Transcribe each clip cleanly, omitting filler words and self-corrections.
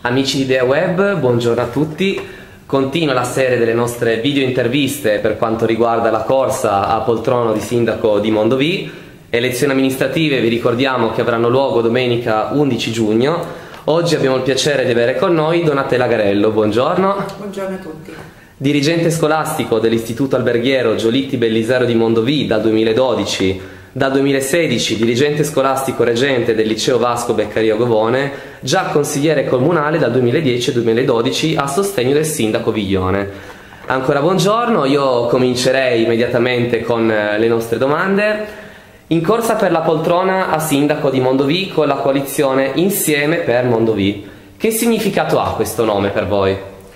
Amici di Idea Web, buongiorno a tutti. Continua la serie delle nostre video interviste per quanto riguarda la corsa a poltrono di sindaco di Mondovì. Elezioni amministrative, vi ricordiamo che avranno luogo domenica 11 giugno. Oggi abbiamo il piacere di avere con noi Donatella Garello, buongiorno. Buongiorno a tutti. Dirigente scolastico dell'Istituto Alberghiero Giolitti Bellisero di Mondovì dal 2012. Dal 2016 dirigente scolastico reggente del liceo Vasco Beccaria Govone, già consigliere comunale dal 2010 al 2012 a sostegno del sindaco Viglione. Ancora buongiorno, io comincerei immediatamente con le nostre domande. In corsa per la poltrona a sindaco di Mondovì con la coalizione Insieme per Mondovì. Che significato ha questo nome per voi?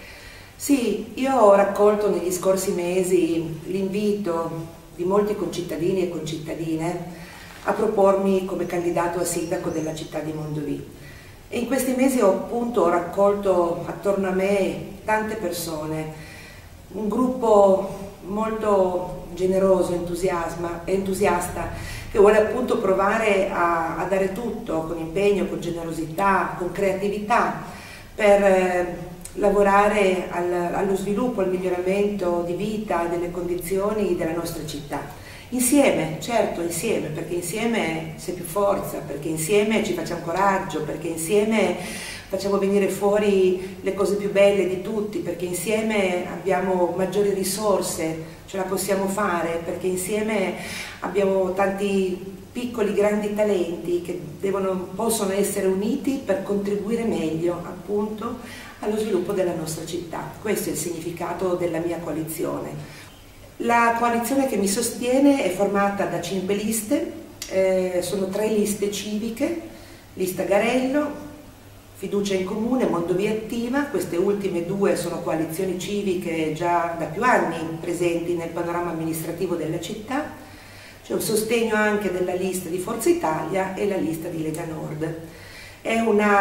Sì, io ho raccolto negli scorsi mesi l'invito di molti concittadini e concittadine a propormi come candidato a sindaco della città di Mondovì. E in questi mesi ho raccolto attorno a me tante persone, un gruppo molto generoso, entusiasta, che vuole appunto provare a dare tutto con impegno, con generosità, con creatività per lavorare allo sviluppo, al miglioramento di vita, delle condizioni della nostra città. Insieme, certo insieme, perché insieme c'è più forza, perché insieme ci facciamo coraggio, perché insieme facciamo venire fuori le cose più belle di tutti, perché insieme abbiamo maggiori risorse, ce la possiamo fare, perché insieme abbiamo tanti piccoli grandi talenti che possono essere uniti per contribuire meglio appunto allo sviluppo della nostra città. Questo è il significato della mia coalizione. La coalizione che mi sostiene è formata da 5 liste, sono 3 liste civiche, lista Garello, Fiducia in Comune, Mondovì Attiva. Queste ultime 2 sono coalizioni civiche già da più anni presenti nel panorama amministrativo della città. C'è un sostegno anche della lista di Forza Italia e la lista di Lega Nord. È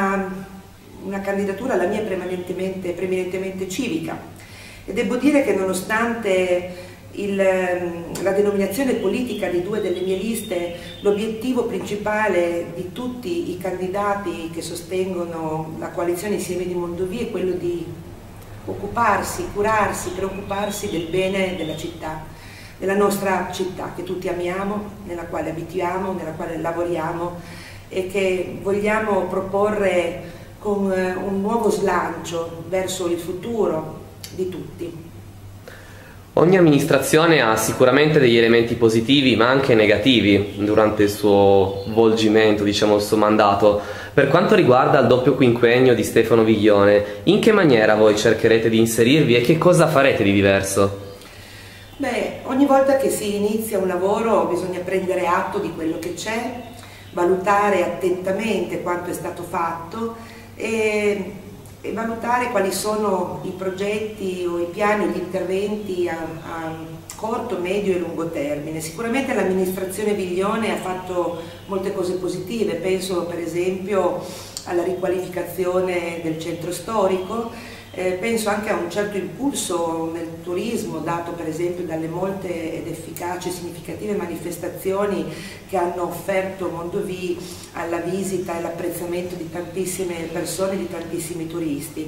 una candidatura, la mia, preminentemente civica, e devo dire che nonostante la denominazione politica di 2 delle mie liste, l'obiettivo principale di tutti i candidati che sostengono la coalizione Insieme di Mondovì è quello di occuparsi, curarsi, preoccuparsi del bene della città, della nostra città che tutti amiamo, nella quale abitiamo, nella quale lavoriamo e che vogliamo proporre con un nuovo slancio verso il futuro di tutti. Ogni amministrazione ha sicuramente degli elementi positivi ma anche negativi durante il suo svolgimento, diciamo il suo mandato. Per quanto riguarda il doppio quinquennio di Stefano Viglione, in che maniera voi cercherete di inserirvi e che cosa farete di diverso? Beh, ogni volta che si inizia un lavoro bisogna prendere atto di quello che c'è, valutare attentamente quanto è stato fatto e valutare quali sono i progetti o i piani o gli interventi a corto, medio e lungo termine. Sicuramente l'amministrazione Viglione ha fatto molte cose positive, penso per esempio alla riqualificazione del centro storico, penso anche a un certo impulso nel turismo dato per esempio dalle molte ed efficaci e significative manifestazioni che hanno offerto Mondovì alla visita e all'apprezzamento di tantissime persone, di tantissimi turisti.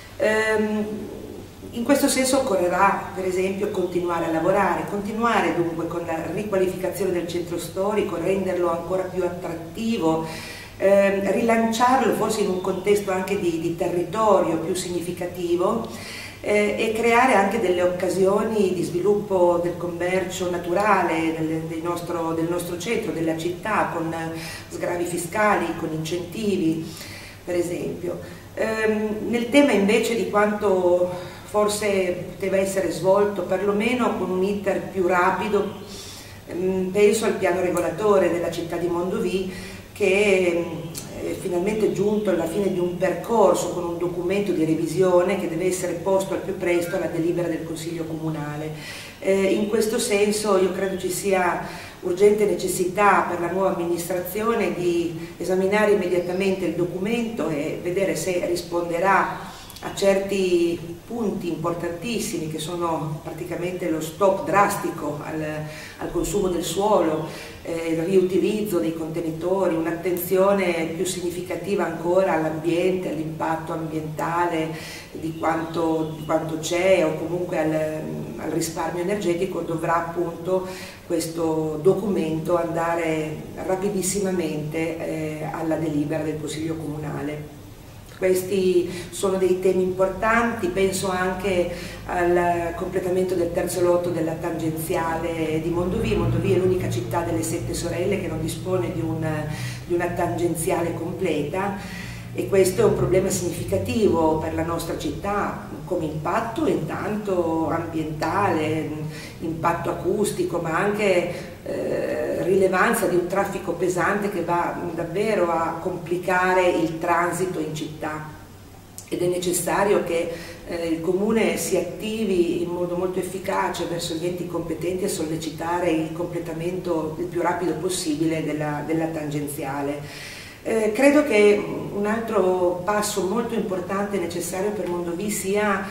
In questo senso occorrerà per esempio continuare a lavorare, continuare dunque con la riqualificazione del centro storico, renderlo ancora più attrattivo, rilanciarlo forse in un contesto anche di territorio più significativo e creare anche delle occasioni di sviluppo del commercio naturale del nostro centro, della città, con sgravi fiscali, con incentivi per esempio. Nel tema invece di quanto forse poteva essere svolto perlomeno con un iter più rapido, penso al piano regolatore della città di Mondovì, che è finalmente giunto alla fine di un percorso con un documento di revisione che deve essere posto al più presto alla delibera del Consiglio Comunale. In questo senso io credo ci sia urgente necessità per la nuova amministrazione di esaminare immediatamente il documento e vedere se risponderà a certi punti importantissimi che sono praticamente lo stop drastico al consumo del suolo, il riutilizzo dei contenitori, un'attenzione più significativa ancora all'ambiente, all'impatto ambientale di quanto c'è, o comunque al risparmio energetico, dovrà appunto questo documento andare rapidissimamente alla delibera del Consiglio Comunale. Questi sono dei temi importanti, penso anche al completamento del terzo lotto della tangenziale di Mondovì. Mondovì è l'unica città delle 7 sorelle che non dispone di una tangenziale completa, e questo è un problema significativo per la nostra città come impatto intanto ambientale, impatto acustico, ma anche rilevanza di un traffico pesante che va davvero a complicare il transito in città, ed è necessario che il Comune si attivi in modo molto efficace verso gli enti competenti a sollecitare il completamento il più rapido possibile della tangenziale. Credo che un altro passo molto importante e necessario per Mondovì sia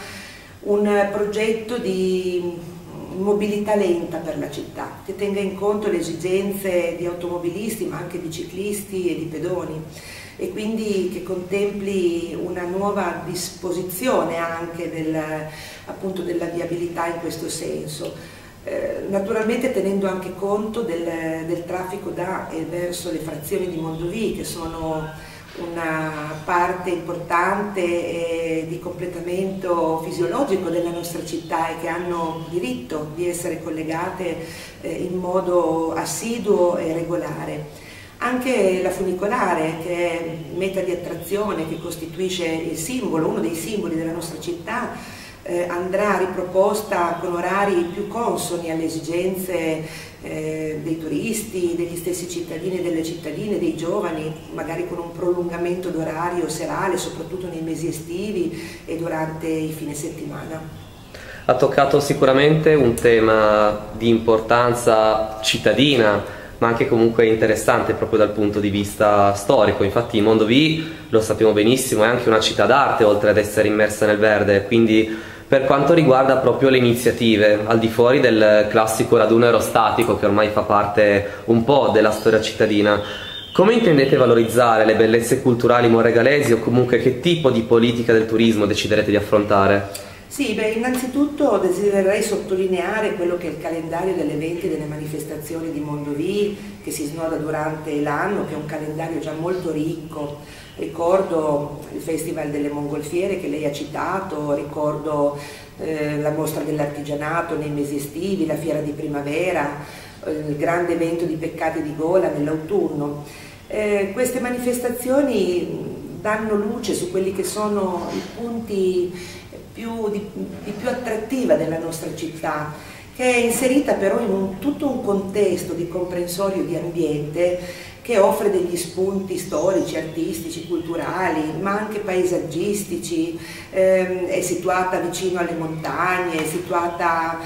un progetto di mobilità lenta per la città, che tenga in conto le esigenze di automobilisti ma anche di ciclisti e di pedoni, e quindi che contempli una nuova disposizione anche appunto della viabilità in questo senso. Naturalmente tenendo anche conto del traffico da e verso le frazioni di Mondovì, che sono una parte importante di completamento fisiologico della nostra città e che hanno diritto di essere collegate in modo assiduo e regolare. Anche la funicolare, che è meta di attrazione, che costituisce il simbolo, uno dei simboli della nostra città, andrà riproposta con orari più consoni alle esigenze dei turisti, degli stessi cittadini e delle cittadine, dei giovani, magari con un prolungamento d'orario serale, soprattutto nei mesi estivi e durante i fine settimana. Ha toccato sicuramente un tema di importanza cittadina, ma anche comunque interessante proprio dal punto di vista storico. Infatti Mondovì, lo sappiamo benissimo, è anche una città d'arte, oltre ad essere immersa nel verde, quindi per quanto riguarda proprio le iniziative, al di fuori del classico raduno aerostatico che ormai fa parte un po' della storia cittadina, come intendete valorizzare le bellezze culturali monregalesi, o comunque che tipo di politica del turismo deciderete di affrontare? Sì, innanzitutto desidererei sottolineare quello che è il calendario degli eventi e delle manifestazioni di Mondovì, che si snoda durante l'anno, che è un calendario già molto ricco. Ricordo il Festival delle Mongolfiere che lei ha citato, ricordo la mostra dell'artigianato nei mesi estivi, la fiera di primavera, il grande evento di Peccati di Gola nell'autunno. Queste manifestazioni danno luce su quelli che sono i punti di più attrattiva della nostra città, che è inserita però in tutto un contesto di comprensorio di ambiente che offre degli spunti storici, artistici, culturali, ma anche paesaggistici. È situata vicino alle montagne, è situata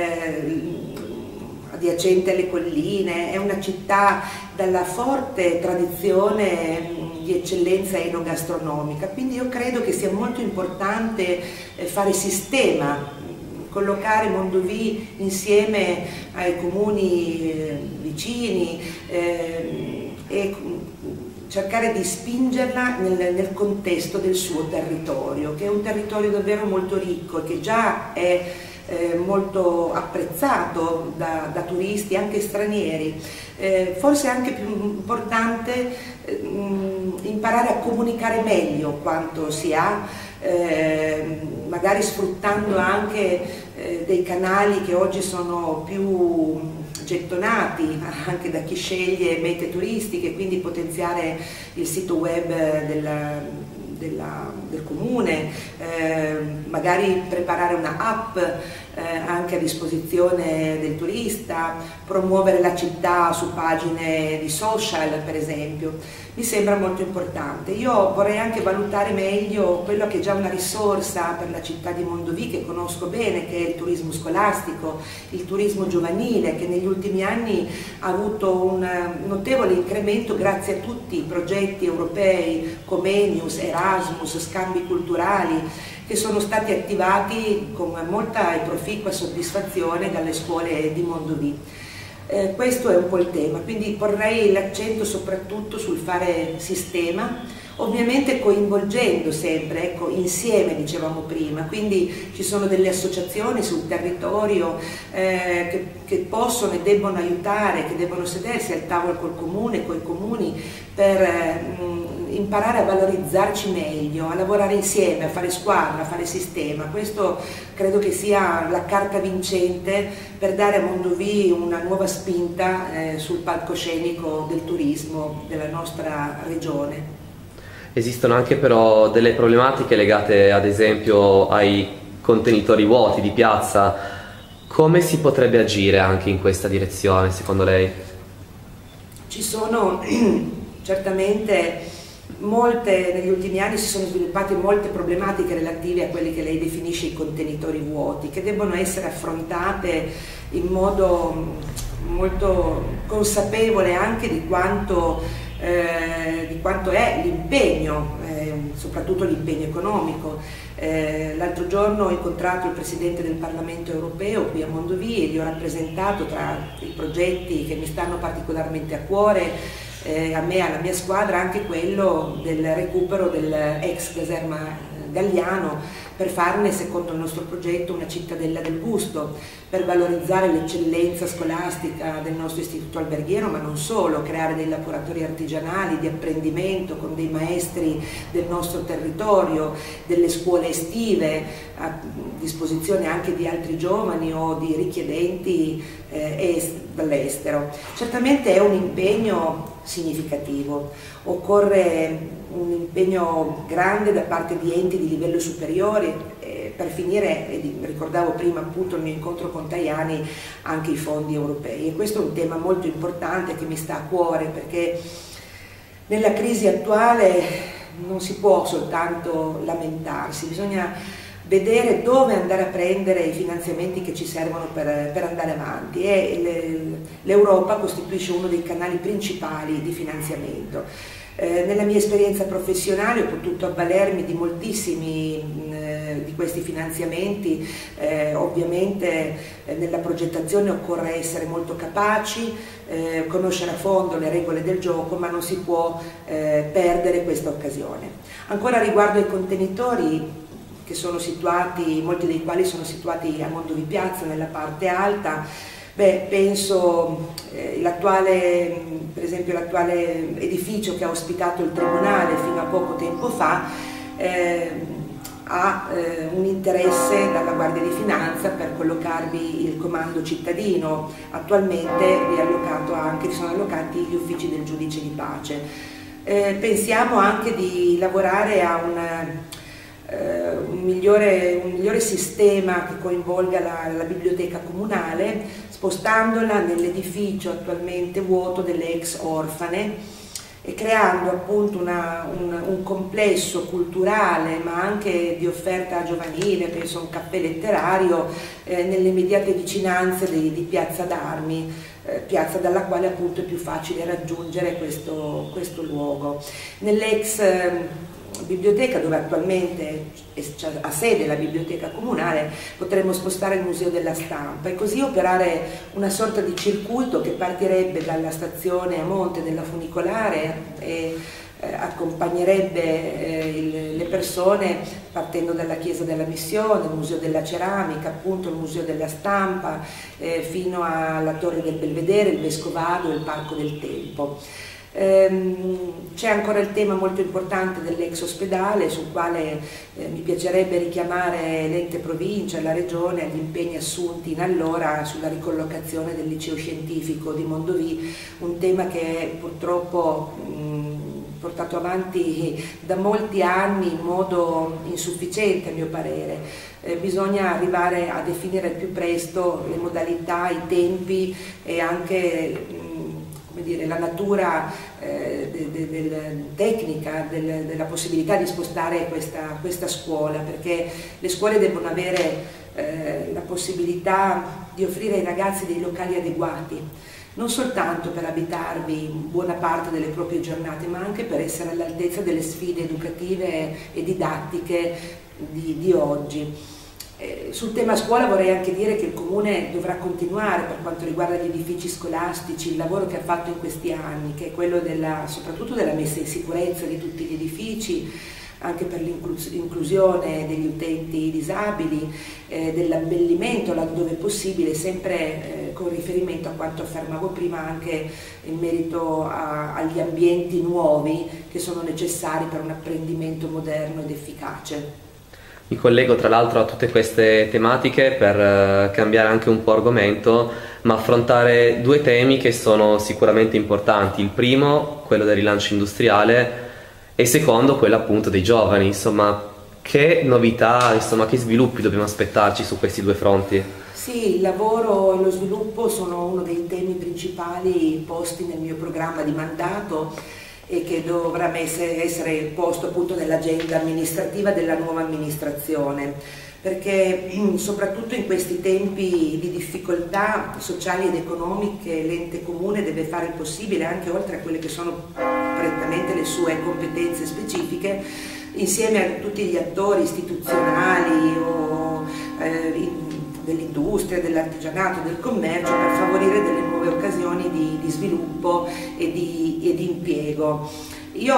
adiacente alle colline, è una città dalla forte tradizione di eccellenza enogastronomica, quindi io credo che sia molto importante fare sistema, collocare Mondovì insieme ai comuni vicini e cercare di spingerla nel contesto del suo territorio, che è un territorio davvero molto ricco e che già è molto apprezzato da turisti anche stranieri. Forse è anche più importante imparare a comunicare meglio quanto si ha, magari sfruttando anche dei canali che oggi sono più gettonati anche da chi sceglie mete turistiche, quindi potenziare il sito web del comune, magari preparare una app anche a disposizione del turista, promuovere la città su pagine di social per esempio, mi sembra molto importante. Io vorrei anche valutare meglio quello che è già una risorsa per la città di Mondovì, che conosco bene, che è il turismo scolastico, il turismo giovanile, che negli ultimi anni ha avuto un notevole incremento grazie a tutti i progetti europei, Comenius, Erasmus, scambi culturali, che sono stati attivati con molta e proficua soddisfazione dalle scuole di Mondovì. Questo è un po' il tema, quindi porrei l'accento soprattutto sul fare sistema, ovviamente coinvolgendo sempre, ecco, insieme dicevamo prima, quindi ci sono delle associazioni sul territorio che possono e debbono aiutare, che devono sedersi al tavolo col comune, coi comuni, per imparare a valorizzarci meglio, a lavorare insieme, a fare squadra, a fare sistema. Questo credo che sia la carta vincente per dare a Mondovì una nuova spinta sul palcoscenico del turismo della nostra regione. Esistono anche però delle problematiche legate ad esempio ai contenitori vuoti di piazza. Come si potrebbe agire anche in questa direzione secondo lei? Ci sono certamente negli ultimi anni si sono sviluppate molte problematiche relative a quelli che lei definisce i contenitori vuoti, che debbono essere affrontate in modo molto consapevole anche di quanto è l'impegno, soprattutto l'impegno economico. L'altro giorno ho incontrato il Presidente del Parlamento europeo qui a Mondovì e gli ho rappresentato, tra i progetti che mi stanno particolarmente a cuore, a me e alla mia squadra, anche quello del recupero dell'ex caserma Galliano, per farne, secondo il nostro progetto, una cittadella del gusto, per valorizzare l'eccellenza scolastica del nostro istituto alberghiero, ma non solo, creare dei laboratori artigianali di apprendimento con dei maestri del nostro territorio, delle scuole estive a disposizione anche di altri giovani o di richiedenti dall'estero. Certamente è un impegno significativo, occorre un impegno grande da parte di enti di livello superiore, per finire, ricordavo prima appunto il mio incontro con Tajani, anche i fondi europei, e questo è un tema molto importante che mi sta a cuore, perché nella crisi attuale non si può soltanto lamentarsi, bisogna vedere dove andare a prendere i finanziamenti che ci servono per andare avanti, e l'Europa costituisce uno dei canali principali di finanziamento. Nella mia esperienza professionale ho potuto avvalermi di moltissimi di questi finanziamenti. Ovviamente nella progettazione occorre essere molto capaci, conoscere a fondo le regole del gioco, ma non si può perdere questa occasione. Ancora riguardo ai contenitori, che sono situati, molti dei quali sono situati a Mondovì Piazza, nella parte alta, penso per esempio l'attuale edificio che ha ospitato il Tribunale fino a poco tempo fa ha un interesse dalla Guardia di Finanza per collocarvi il comando cittadino. Attualmente vi sono allocati gli uffici del giudice di pace. Pensiamo anche di lavorare a un migliore sistema che coinvolga la biblioteca comunale, spostandola nell'edificio attualmente vuoto delle ex orfane e creando appunto un complesso culturale, ma anche di offerta giovanile, penso a un caffè letterario nelle immediate vicinanze di Piazza d'Armi, piazza dalla quale appunto è più facile raggiungere questo luogo. Nell'ex biblioteca, dove attualmente ha sede la biblioteca comunale, potremmo spostare il museo della stampa e così operare una sorta di circuito che partirebbe dalla stazione a monte della funicolare e accompagnerebbe le persone partendo dalla chiesa della Missione, il museo della ceramica, appunto il museo della stampa, fino alla torre del Belvedere, il Vescovado e il Parco del Tempo. C'è ancora il tema molto importante dell'ex ospedale, sul quale mi piacerebbe richiamare l'ente provincia e la regione agli impegni assunti in allora sulla ricollocazione del liceo scientifico di Mondovì, un tema che purtroppo portato avanti da molti anni in modo insufficiente a mio parere. Bisogna arrivare a definire al più presto le modalità, i tempi e anche come dire, la natura tecnica della possibilità di spostare questa scuola, perché le scuole devono avere la possibilità di offrire ai ragazzi dei locali adeguati, non soltanto per abitarvi buona parte delle proprie giornate, ma anche per essere all'altezza delle sfide educative e didattiche di oggi. Sul tema scuola vorrei anche dire che il Comune dovrà continuare, per quanto riguarda gli edifici scolastici, il lavoro che ha fatto in questi anni, che è quello soprattutto della messa in sicurezza di tutti gli edifici, anche per l'inclusione degli utenti disabili, dell'abbellimento laddove possibile, sempre con riferimento a quanto affermavo prima anche in merito agli ambienti nuovi che sono necessari per un apprendimento moderno ed efficace. Mi collego tra l'altro a tutte queste tematiche per cambiare anche un po' argomento, ma affrontare due temi che sono sicuramente importanti. Il primo, quello del rilancio industriale, e il secondo, quello appunto dei giovani. Insomma, che novità, insomma, che sviluppi dobbiamo aspettarci su questi due fronti? Sì, il lavoro e lo sviluppo sono uno dei temi principali posti nel mio programma di mandato e che dovrà essere posto appunto nell'agenda amministrativa della nuova amministrazione, perché soprattutto in questi tempi di difficoltà sociali ed economiche l'ente comune deve fare il possibile, anche oltre a quelle che sono prettamente le sue competenze specifiche, insieme a tutti gli attori istituzionali o dell'industria, dell'artigianato, del commercio, per favorire delle nuove occasioni di sviluppo e di impiego. Io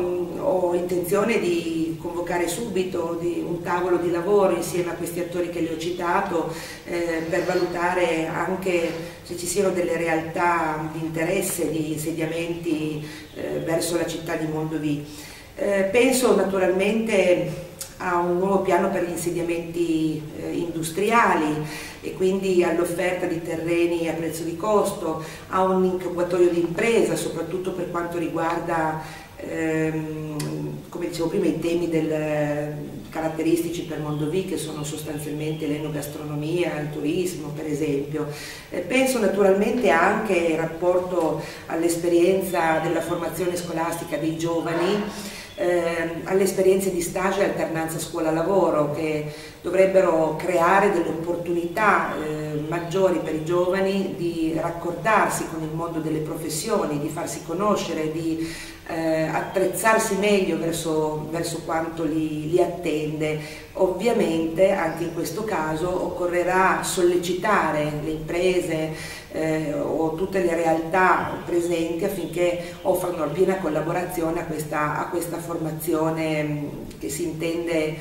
ho intenzione di convocare subito un tavolo di lavoro insieme a questi attori che le ho citato per valutare anche se ci siano delle realtà di interesse, di insediamenti verso la città di Mondovì. Penso naturalmente a un nuovo piano per gli insediamenti industriali e quindi all'offerta di terreni a prezzo di costo, a un incubatorio di impresa, soprattutto per quanto riguarda, come dicevo prima, i temi caratteristici per Mondovì, che sono sostanzialmente l'enogastronomia, il turismo per esempio. Penso naturalmente anche in rapporto all'esperienza della formazione scolastica dei giovani, alle esperienze di stage e alternanza scuola-lavoro, che dovrebbero creare delle opportunità maggiori per i giovani di raccordarsi con il mondo delle professioni, di farsi conoscere, di attrezzarsi meglio verso quanto li attende. Ovviamente anche in questo caso occorrerà sollecitare le imprese o tutte le realtà presenti affinché offrano piena collaborazione a questa formazione che si intende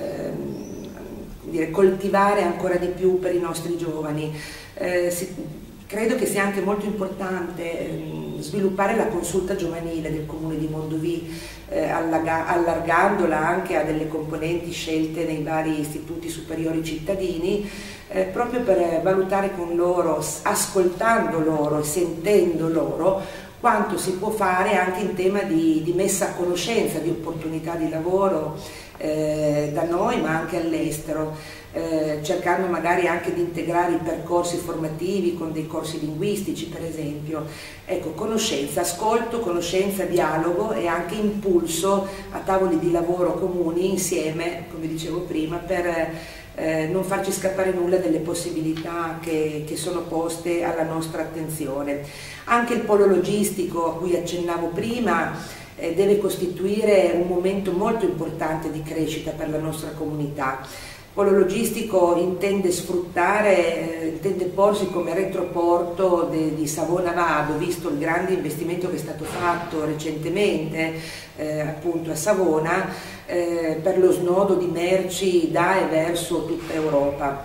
coltivare ancora di più per i nostri giovani. Credo che sia anche molto importante sviluppare la consulta giovanile del Comune di Mondovì, allargandola anche a delle componenti scelte nei vari istituti superiori cittadini, proprio per valutare con loro, ascoltando loro e sentendo loro, quanto si può fare anche in tema di messa a conoscenza di opportunità di lavoro da noi ma anche all'estero, cercando magari anche di integrare i percorsi formativi con dei corsi linguistici per esempio. Ecco, conoscenza, ascolto, conoscenza, dialogo e anche impulso a tavoli di lavoro comuni insieme, come dicevo prima, per non farci scappare nulla delle possibilità che sono poste alla nostra attenzione. Anche il polo logistico a cui accennavo prima deve costituire un momento molto importante di crescita per la nostra comunità. Il polo logistico intende porsi come retroporto di Savona Vado, visto il grande investimento che è stato fatto recentemente appunto a Savona per lo snodo di merci da e verso tutta Europa.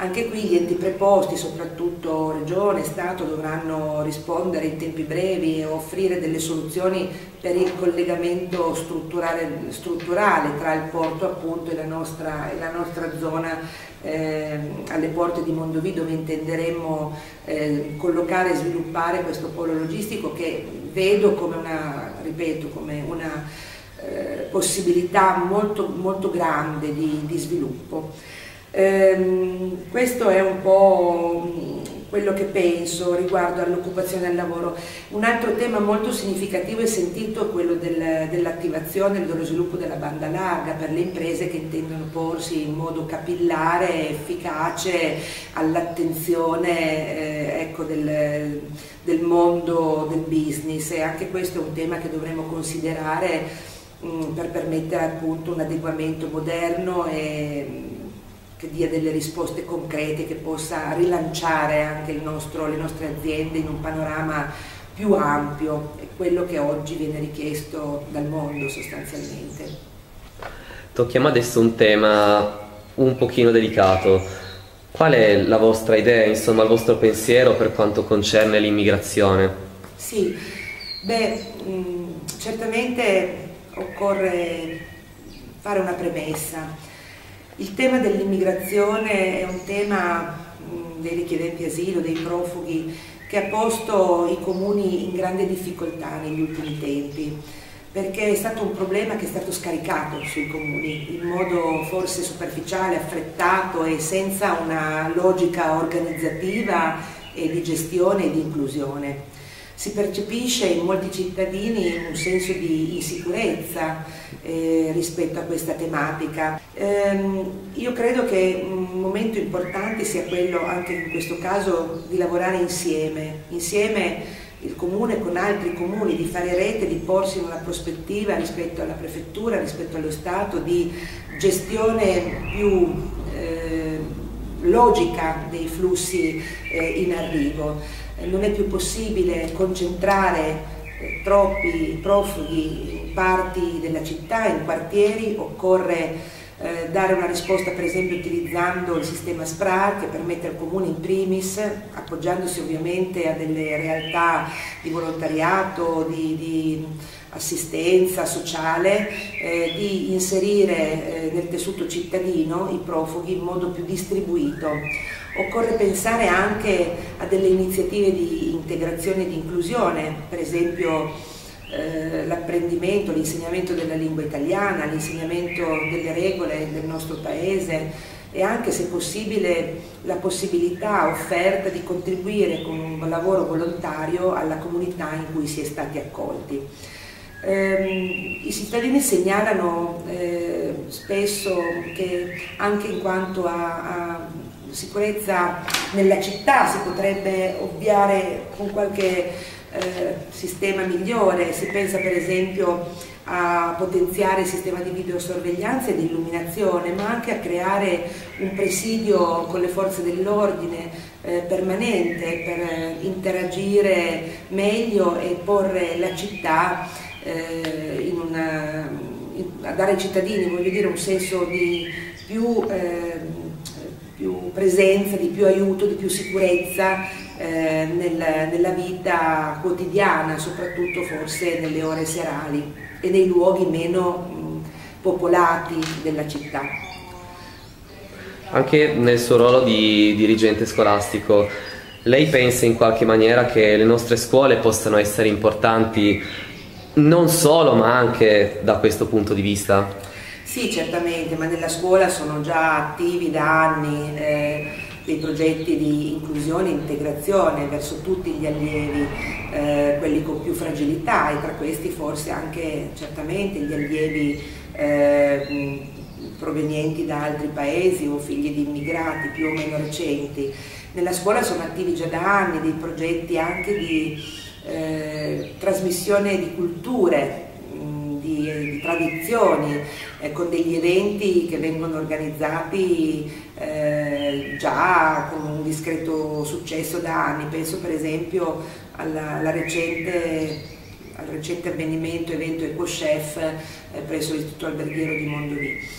Anche qui gli enti preposti, soprattutto Regione, Stato, dovranno rispondere in tempi brevi e offrire delle soluzioni per il collegamento strutturale tra il porto appunto e la nostra zona alle porte di Mondovì, dove intenderemo collocare e sviluppare questo polo logistico che vedo come una possibilità molto, molto grande di sviluppo. Questo è un po' quello che penso riguardo all'occupazione del lavoro. Un altro tema molto significativo e sentito è quello dell'attivazione e dello sviluppo della banda larga per le imprese che intendono porsi in modo capillare e efficace all'attenzione ecco, del mondo del business, e anche questo è un tema che dovremo considerare per permettere appunto un adeguamento moderno e che dia delle risposte concrete, che possa rilanciare anche le nostre aziende in un panorama più ampio, è quello che oggi viene richiesto dal mondo sostanzialmente. Tocchiamo adesso un tema un pochino delicato. Qual è la vostra idea, insomma il vostro pensiero per quanto concerne l'immigrazione? Sì, certamente occorre fare una premessa. Il tema dell'immigrazione è un tema dei richiedenti asilo, dei profughi, che ha posto i comuni in grande difficoltà negli ultimi tempi, perché è stato un problema che è stato scaricato sui comuni in modo forse superficiale, affrettato e senza una logica organizzativa e di gestione e di inclusione. Si percepisce in molti cittadini un senso di insicurezza rispetto a questa tematica. Io credo che un momento importante sia quello, anche in questo caso, di lavorare insieme il comune con altri comuni, di fare rete, di porsi in una prospettiva rispetto alla prefettura, rispetto allo Stato, di gestione più logica dei flussi in arrivo. Non è più possibile concentrare troppi profughi in parti della città, in quartieri. Occorre dare una risposta per esempio utilizzando il sistema SPRAR, che permette al comune in primis, appoggiandosi ovviamente a delle realtà di volontariato, di assistenza sociale, di inserire nel tessuto cittadino i profughi in modo più distribuito. Occorre pensare anche a delle iniziative di integrazione e di inclusione, per esempio l'apprendimento, l'insegnamento della lingua italiana, l'insegnamento delle regole del nostro paese e anche, se possibile, la possibilità offerta di contribuire con un lavoro volontario alla comunità in cui si è stati accolti. I cittadini segnalano spesso che anche in quanto a sicurezza nella città si potrebbe ovviare con qualche sistema migliore. Si pensa per esempio a potenziare il sistema di videosorveglianza e di illuminazione, ma anche a creare un presidio con le forze dell'ordine permanente per interagire meglio e porre la città a dare ai cittadini, voglio dire, un senso di più presenza, di più aiuto, di più sicurezza nella vita quotidiana, soprattutto forse nelle ore serali e nei luoghi meno popolati della città. Anche nel suo ruolo di dirigente scolastico, lei pensa in qualche maniera che le nostre scuole possano essere importanti non solo ma anche da questo punto di vista? Sì, certamente, ma nella scuola sono già attivi da anni dei progetti di inclusione e integrazione verso tutti gli allievi, quelli con più fragilità, e tra questi forse anche certamente gli allievi provenienti da altri paesi o figli di immigrati più o meno recenti. Nella scuola sono attivi già da anni dei progetti anche di trasmissione di culture, di tradizioni, con degli eventi che vengono organizzati già con un discreto successo da anni. Penso per esempio al recente avvenimento, evento EcoChef presso l'Istituto Alberghiero di Mondovì.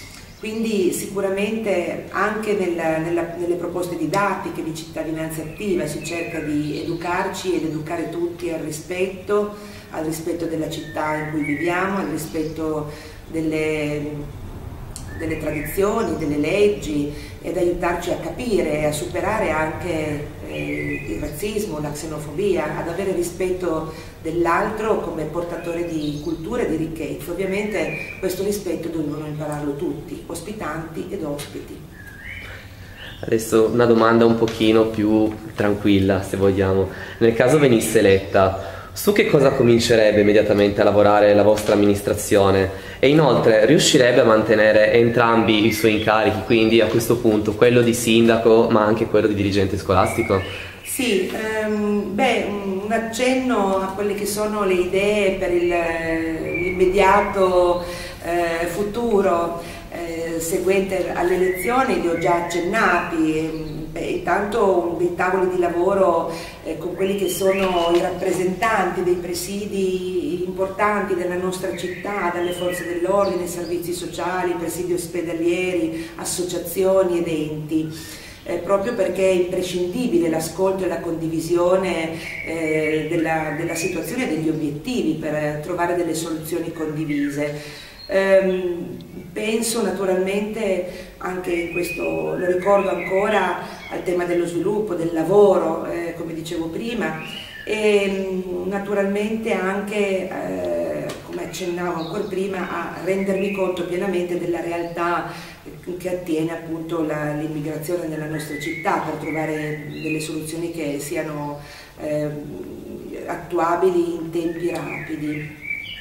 Quindi sicuramente anche nelle proposte didattiche di cittadinanza attiva si cerca di educarci ed educare tutti al rispetto della città in cui viviamo, al rispetto delle tradizioni, delle leggi, ed aiutarci a capire e a superare anche il razzismo, la xenofobia, ad avere rispetto dell'altro come portatore di cultura e di ricchezza. Ovviamente questo rispetto dobbiamo impararlo tutti, ospitanti ed ospiti. Adesso una domanda un pochino più tranquilla, se vogliamo. Nel caso venisse eletta, su che cosa comincerebbe immediatamente a lavorare la vostra amministrazione? E inoltre riuscirebbe a mantenere entrambi i suoi incarichi, quindi a questo punto quello di sindaco ma anche quello di dirigente scolastico? Sì, un accenno a quelle che sono le idee per l'immediato futuro seguente alle elezioni, li ho già accennati. Intanto dei tavoli di lavoro con quelli che sono i rappresentanti dei presidi importanti della nostra città, dalle forze dell'ordine, servizi sociali, presidi ospedalieri, associazioni ed enti. Proprio perché è imprescindibile l'ascolto e la condivisione della situazione e degli obiettivi per trovare delle soluzioni condivise. Penso naturalmente anche in questo, lo ricordo ancora, al tema dello sviluppo, del lavoro, come dicevo prima, e naturalmente anche, come accennavo ancora prima, a rendermi conto pienamente della realtà che attiene appunto l'immigrazione nella nostra città, per trovare delle soluzioni che siano attuabili in tempi rapidi.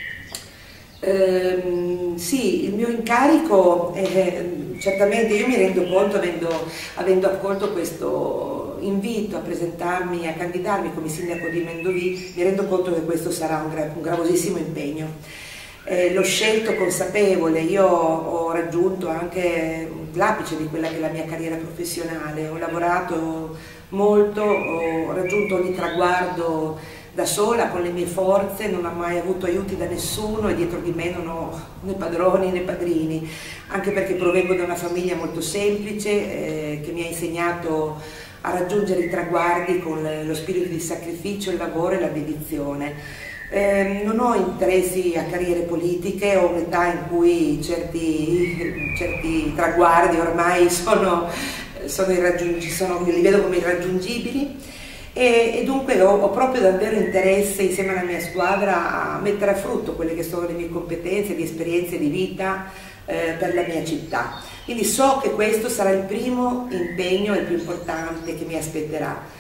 Sì, il mio incarico, certamente io mi rendo conto, avendo accolto questo invito a presentarmi, a candidarmi come sindaco di Mondovì, mi rendo conto che questo sarà un gravosissimo impegno. L'ho scelto consapevole, io ho raggiunto anche l'apice di quella che è la mia carriera professionale, ho lavorato molto, ho raggiunto ogni traguardo da sola, con le mie forze, non ho mai avuto aiuti da nessuno e dietro di me non ho né padroni né padrini, anche perché provengo da una famiglia molto semplice che mi ha insegnato a raggiungere i traguardi con lo spirito di sacrificio, il lavoro e la dedizione. Non ho interessi a carriere politiche, ho un'età in cui certi traguardi ormai li vedo come irraggiungibili. E dunque ho proprio davvero interesse, insieme alla mia squadra, a mettere a frutto quelle che sono le mie competenze, di esperienze di vita per la mia città. Quindi so che questo sarà il primo impegno e il più importante che mi aspetterà.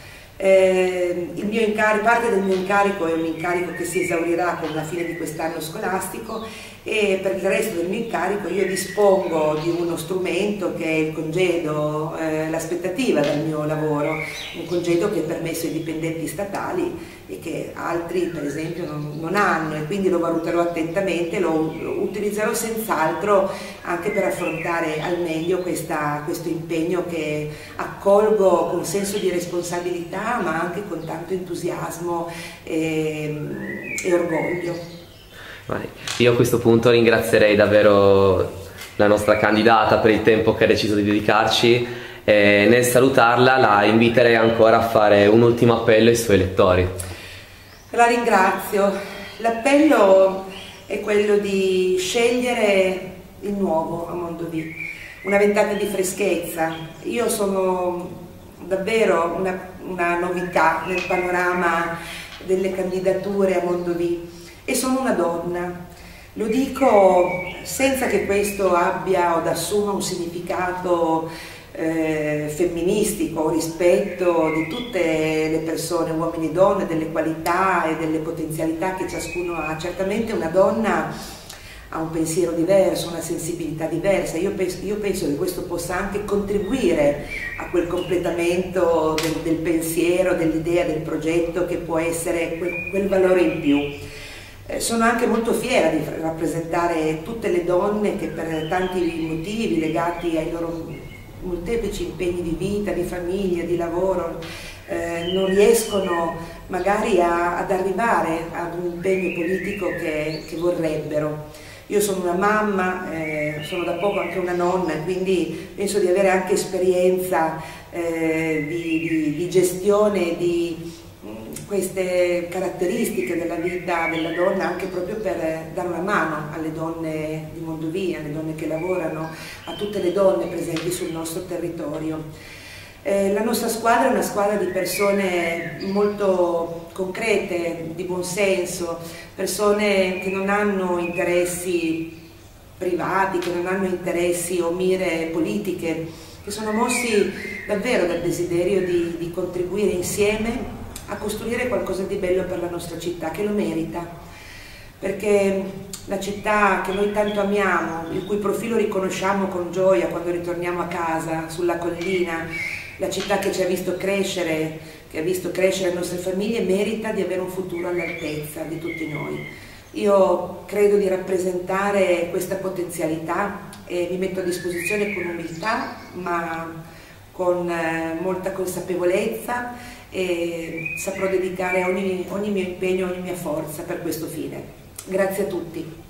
Parte del mio incarico è un incarico che si esaurirà con la fine di quest'anno scolastico, e per il resto del mio incarico io dispongo di uno strumento che è il congedo, l'aspettativa dal mio lavoro, un congedo che è permesso ai dipendenti statali e che altri per esempio non hanno, e quindi lo valuterò attentamente, lo utilizzerò senz'altro anche per affrontare al meglio questo impegno che accolgo con senso di responsabilità, ma anche con tanto entusiasmo e orgoglio. Io a questo punto ringrazierei davvero la nostra candidata per il tempo che ha deciso di dedicarci, e nel salutarla la inviterei ancora a fare un ultimo appello ai suoi elettori. La ringrazio. L'appello è quello di scegliere il nuovo a Mondovì, una ventata di freschezza. Io sono davvero una novità nel panorama delle candidature a Mondovì e sono una donna. Lo dico senza che questo abbia o assuma un significato femministico, rispetto di tutte le persone, uomini e donne, delle qualità e delle potenzialità che ciascuno ha. Certamente una donna ha un pensiero diverso, una sensibilità diversa. Io penso che questo possa anche contribuire a quel completamento del pensiero, dell'idea, del progetto, che può essere quel valore in più. Sono anche molto fiera di rappresentare tutte le donne che per tanti motivi legati ai loro molteplici impegni di vita, di famiglia, di lavoro, non riescono magari ad arrivare ad un impegno politico che vorrebbero. Io sono una mamma, sono da poco anche una nonna, quindi penso di avere anche esperienza di gestione di queste caratteristiche della vita della donna, anche proprio per dare una mano alle donne di Mondovì, alle donne che lavorano, a tutte le donne presenti sul nostro territorio. La nostra squadra è una squadra di persone molto concrete, di buonsenso, persone che non hanno interessi privati, che non hanno interessi o mire politiche, che sono mossi davvero dal desiderio di contribuire insieme a costruire qualcosa di bello per la nostra città, che lo merita, perché la città che noi tanto amiamo, il cui profilo riconosciamo con gioia quando ritorniamo a casa, sulla collina, la città che ci ha visto crescere, che ha visto crescere le nostre famiglie, merita di avere un futuro all'altezza di tutti noi. Io credo di rappresentare questa potenzialità e mi metto a disposizione con umiltà, ma con molta consapevolezza, e saprò dedicare ogni mio impegno, ogni mia forza per questo fine. Grazie a tutti.